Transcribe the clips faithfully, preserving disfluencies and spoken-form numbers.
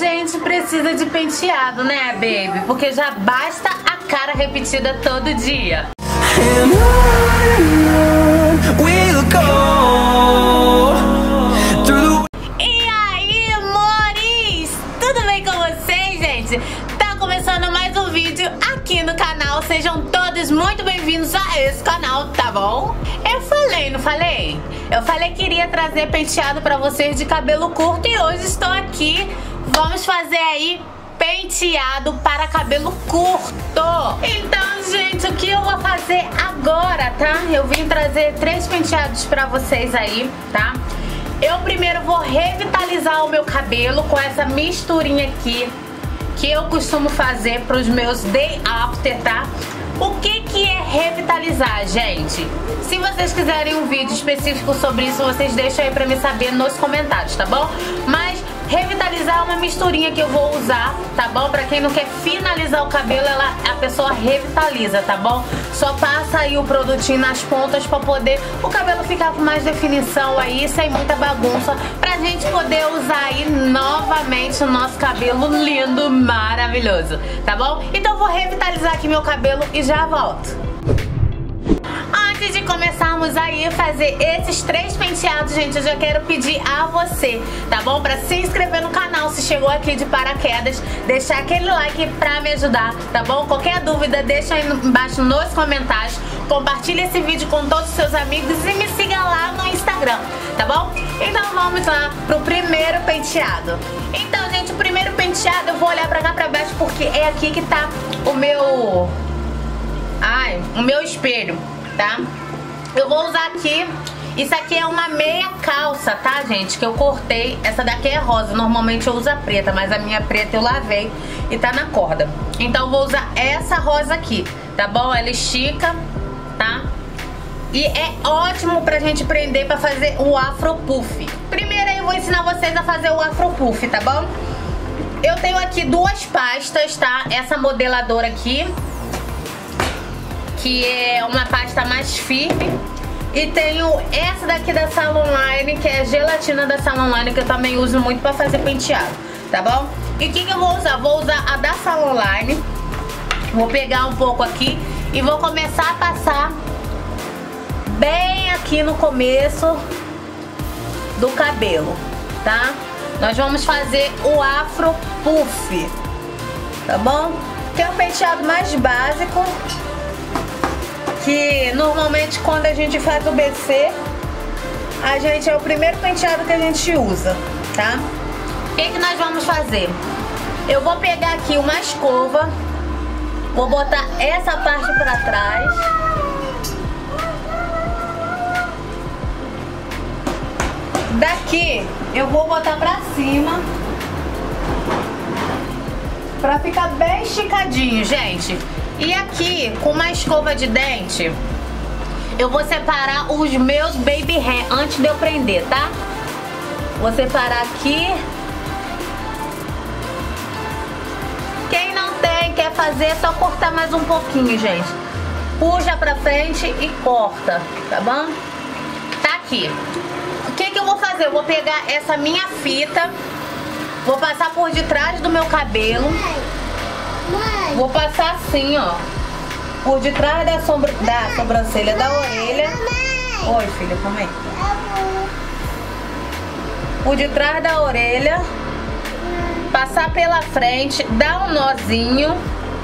gente precisa de penteado, né, baby? Porque já basta a cara repetida todo dia. E aí, amores? Tudo bem com vocês, gente? Tá começando mais um vídeo aqui no canal. Sejam todos muito bem-vindos a esse canal, tá bom? Eu falei, não falei? Eu falei que iria trazer penteado pra vocês de cabelo curto e hoje estou aqui. Vamos fazer aí penteado para cabelo curto. Então, gente, o que eu vou fazer agora, tá? Eu vim trazer três penteados pra vocês aí, tá? Eu primeiro vou revitalizar o meu cabelo com essa misturinha aqui que eu costumo fazer pros meus day after, tá? O que que é revitalizar, gente? Se vocês quiserem um vídeo específico sobre isso, vocês deixam aí pra me saber nos comentários, tá bom? Mas revitalizar é uma misturinha que eu vou usar, tá bom? Pra quem não quer finalizar o cabelo, ela, a pessoa revitaliza, tá bom? Só passa aí o produtinho nas pontas pra poder o cabelo ficar com mais definição aí, sem muita bagunça, pra gente poder usar aí novamente o nosso cabelo lindo, maravilhoso, tá bom? Então eu vou revitalizar aqui meu cabelo e já volto. Antes de começarmos aí a fazer esses três penteados, gente, eu já quero pedir a você, tá bom? Pra se inscrever no canal se chegou aqui de paraquedas, deixar aquele like pra me ajudar, tá bom? Qualquer dúvida, deixa aí embaixo nos comentários, compartilha esse vídeo com todos os seus amigos e me siga lá no Instagram, tá bom? Então vamos lá pro primeiro penteado. Então, gente, o primeiro penteado eu vou olhar pra cá pra baixo porque é aqui que tá o meu... Ai, o meu espelho, tá? Eu vou usar aqui, isso aqui é uma meia calça, tá, gente? Que eu cortei, essa daqui é rosa, normalmente eu uso a preta, mas a minha preta eu lavei e tá na corda. Então eu vou usar essa rosa aqui, tá bom? Ela estica, tá? E é ótimo pra gente prender pra fazer o afro puff. Primeiro eu vou ensinar vocês a fazer o afro puff, tá bom? Eu tenho aqui duas pastas, tá? Essa modeladora aqui, que é uma pasta mais firme, e tenho essa daqui da Salon Line, que é a gelatina da Salon Line, que eu também uso muito pra fazer penteado, tá bom? E o que que eu vou usar? Vou usar a da Salon Line, vou pegar um pouco aqui e vou começar a passar bem aqui no começo do cabelo, tá? Nós vamos fazer o afro puff, tá bom? Que é um penteado mais básico, que normalmente quando a gente faz o B C, a gente é o primeiro penteado que a gente usa, tá? O que que nós vamos fazer? Eu vou pegar aqui uma escova, vou botar essa parte pra trás, daqui eu vou botar pra cima, pra ficar bem esticadinho, gente. E aqui, com uma escova de dente, eu vou separar os meus baby hair antes de eu prender, tá? Vou separar aqui. Quem não tem, quer fazer, é só cortar mais um pouquinho, gente. Puxa pra frente e corta, tá bom? Tá aqui. O que que eu vou fazer? Eu vou pegar essa minha fita, vou passar por detrás do meu cabelo. Mãe. Vou passar assim, ó, por detrás da, sombra, da sobrancelha, da orelha. Mãe. Oi, filha, calma aí. Por detrás da orelha, passar pela frente, dar um nozinho,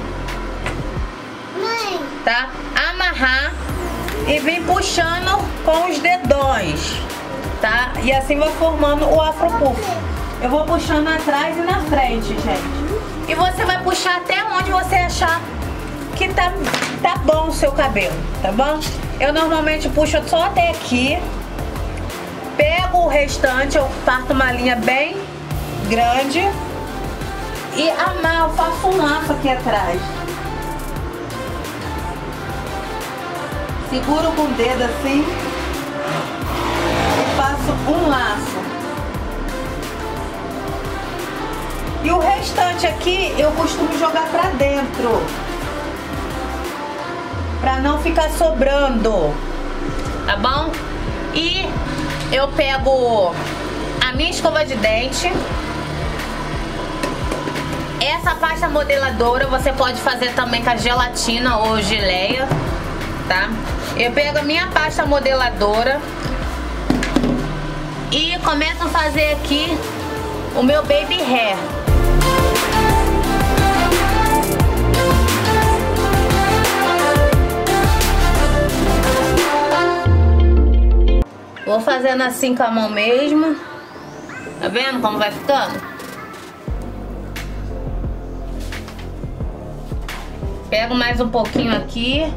Mãe. Tá? Amarrar e vir puxando com os dedões, tá? E assim vai formando o afro puff. Eu vou puxando atrás e na frente, gente. E você vai puxar até onde você achar que tá, tá bom o seu cabelo, tá bom? Eu normalmente puxo só até aqui. Pego o restante, eu parto uma linha bem grande e amarro, faço um laço aqui atrás. Seguro com o dedo assim e faço um laço. E o restante aqui eu costumo jogar pra dentro, pra não ficar sobrando, tá bom? E eu pego a minha escova de dente, essa pasta modeladora, você pode fazer também com a gelatina ou geleia, tá? Eu pego a minha pasta modeladora e começo a fazer aqui o meu baby hair. Vou fazendo assim com a mão mesmo. Tá vendo como vai ficando? Pego mais um pouquinho aqui.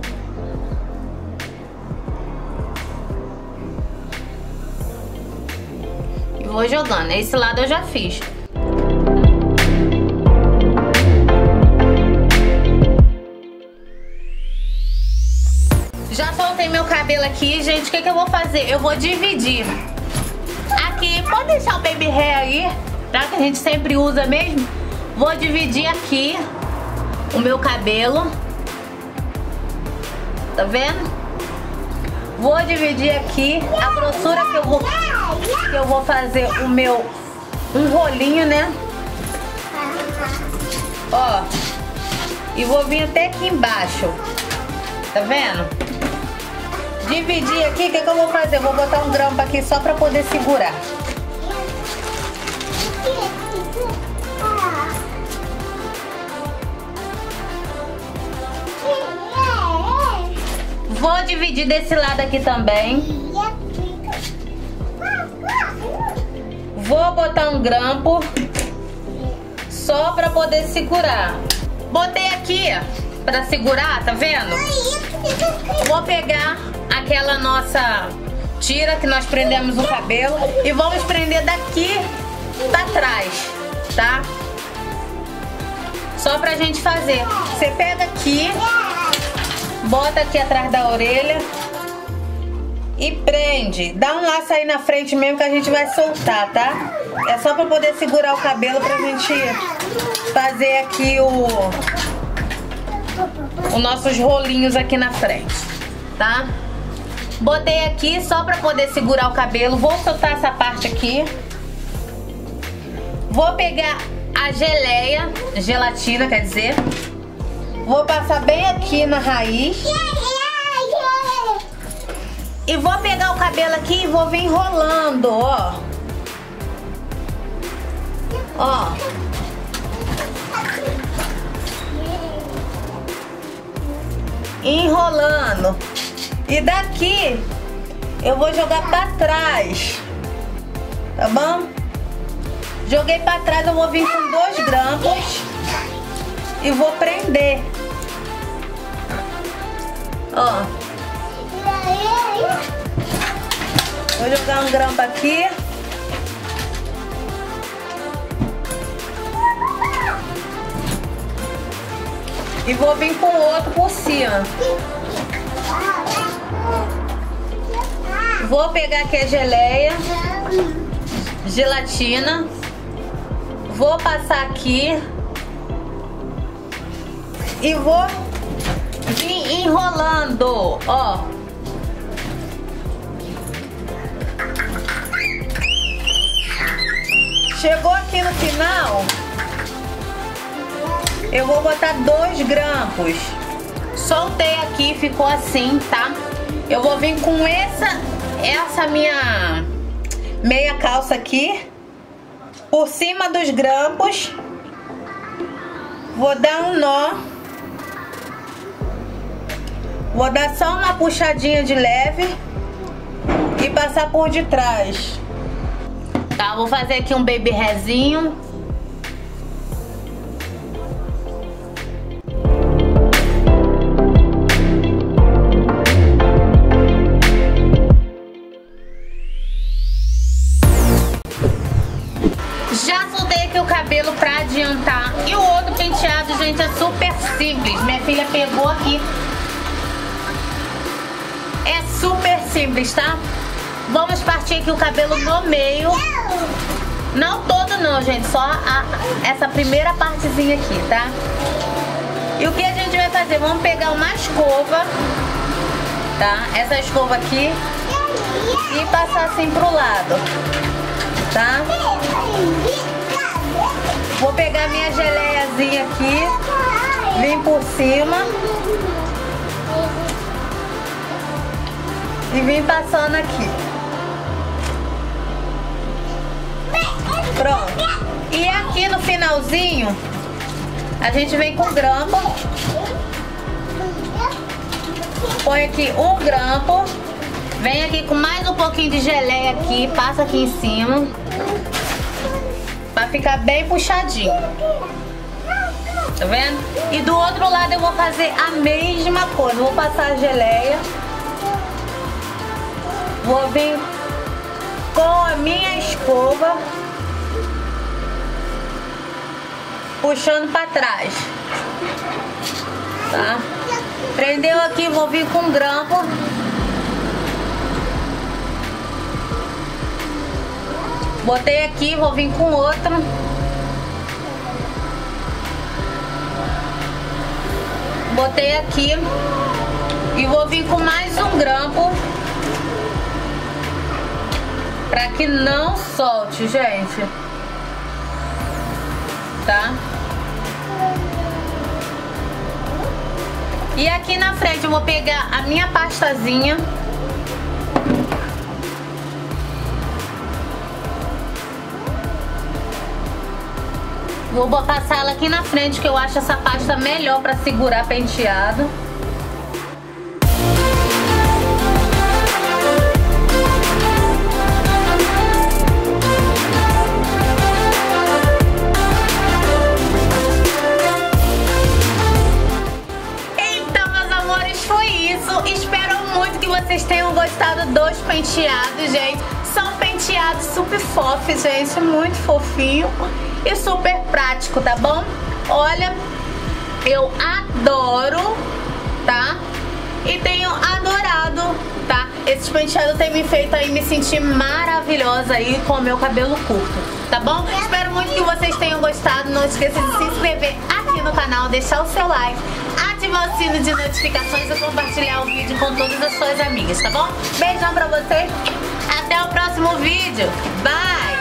E vou jogando. Esse lado eu já fiz. Já soltei meu cabelo aqui, gente. O que que eu vou fazer? Eu vou dividir. Aqui, pode deixar o baby hair aí, tá? Que a gente sempre usa mesmo. Vou dividir aqui o meu cabelo. Tá vendo? Vou dividir aqui a grossura que eu vou, que eu vou fazer o meu um rolinho, né? Ó. E vou vir até aqui embaixo. Tá vendo? Dividir aqui, o que, que eu vou fazer? Eu vou botar um grampo aqui só pra poder segurar. Vou dividir desse lado aqui também. Vou botar um grampo só pra poder segurar. Botei aqui pra segurar, tá vendo? Vou pegar aquela nossa tira que nós prendemos o cabelo e vamos prender daqui pra trás, tá? Só pra gente fazer. Você pega aqui, bota aqui atrás da orelha e prende. Dá um laço aí na frente mesmo que a gente vai soltar, tá? É só pra poder segurar o cabelo pra gente fazer aqui o... os nossos rolinhos aqui na frente, tá? Botei aqui só pra poder segurar o cabelo. Vou soltar essa parte aqui. Vou pegar a geleia, gelatina, quer dizer. Vou passar bem aqui na raiz. E vou pegar o cabelo aqui e vou vir enrolando, ó. Ó. Enrolando. E daqui eu vou jogar pra trás, tá bom? Joguei pra trás, eu vou vir com dois grampos e vou prender. Ó. Vou jogar um grampo aqui. E vou vir com o outro por cima. Vou pegar aqui a geleia, gelatina. Vou passar aqui. E vou vir enrolando, ó. Chegou aqui no final, eu vou botar dois grampos. Soltei aqui, ficou assim, tá? Eu vou vir com essa, essa minha meia calça aqui, por cima dos grampos. Vou dar um nó. Vou dar só uma puxadinha de leve e passar por detrás. Tá, vou fazer aqui um baby hairzinho. Já soltei aqui o cabelo pra adiantar. E o outro penteado, gente, é super simples. Minha filha pegou aqui. É super simples, tá? Vamos partir aqui o cabelo no meio. Não todo não, gente. Só a, essa primeira partezinha aqui, tá? E o que a gente vai fazer? Vamos pegar uma escova, tá? Essa escova aqui. E passar assim pro lado, tá? Vou pegar minha geleia finalzinho aqui, vim por cima e vim passando aqui. Pronto. E aqui no finalzinho a gente vem com grampo. Põe aqui um grampo. Vem aqui com mais um pouquinho de geleia aqui, passa aqui em cima pra ficar bem puxadinho. Tá vendo? E do outro lado eu vou fazer a mesma coisa. Vou passar a geleia. Vou vir com a minha escova puxando pra trás. Tá? Prendeu aqui, vou vir com um grampo. Botei aqui, vou vir com outro. Botei aqui e vou vir com mais um grampo pra que não solte, gente. Tá? E aqui na frente eu vou pegar a minha pastazinha. Vou passar ela aqui na frente, que eu acho essa pasta melhor para segurar penteado. Então, meus amores, foi isso. Espero muito que vocês tenham gostado dos penteados, gente. São penteados super fofos, gente, muito fofinho e super prático, tá bom? Olha, eu adoro, tá? E tenho adorado, tá? Esses penteados têm me feito aí me sentir maravilhosa aí com o meu cabelo curto, tá bom? Espero muito que vocês tenham gostado. Não esqueça de se inscrever aqui no canal, deixar o seu like, ativar o sino de notificações e compartilhar o vídeo com todas as suas amigas, tá bom? Beijão pra vocês. Até o próximo vídeo. Bye!